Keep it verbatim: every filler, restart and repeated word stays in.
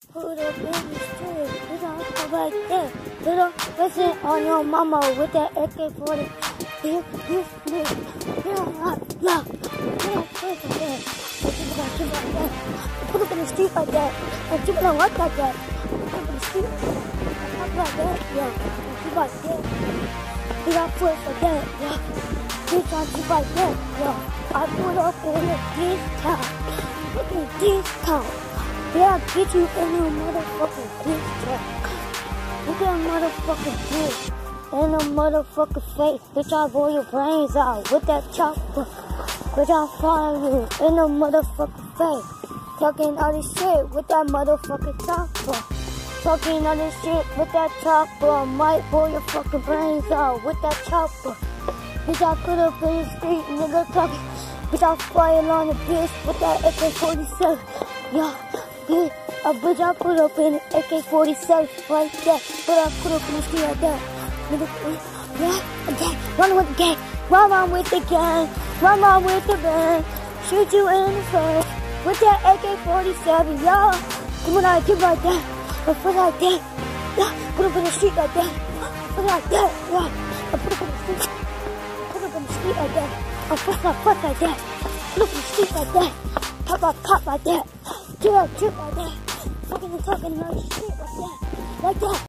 Put up in the street, you know, like that. You know, listen on your mama with that A K forty. You, you, you, you don't like, yeah. You don't play like that. But you gotta keep like that. Put up in the street like that. And you don't like like that. Put up in the street. Like that, yeah. You like that. You got foot like that, yeah. You try to like that, yeah. I put up in a discount. Look at discount. Yeah, get you in your motherfucking discount. Look at motherfucking dick. In a motherfucking face. Bitch, I'll blow your brains out with that chopper. Bitch, I'll fire you in a motherfucking face. Talking all this shit with that motherfucking chopper. Talking all this shit with that chopper. I might blow your fucking brains out with that chopper. Bitch, I put up in the street, nigga talking. Bitch, I fire on the bitch with that A K forty-seven. Yeah, yeah. Uh, bitch, I put up in the A K forty-seven like that. But I put up in the street like that. Nigga, yeah, okay. Run with the gang. Run on with the gang. Run on with the band. Shoot you in the face with that A K forty-seven. Yeah, come on, I keep like that. I put like that, yeah. Put up in the street like that. Put like that, yeah. I put up in the street. Put up in the street like that. I put my foot like that. Put up in the street like that. Pop my pop like that. Drip, drip like that. Fucking talking on the street like that. Like that.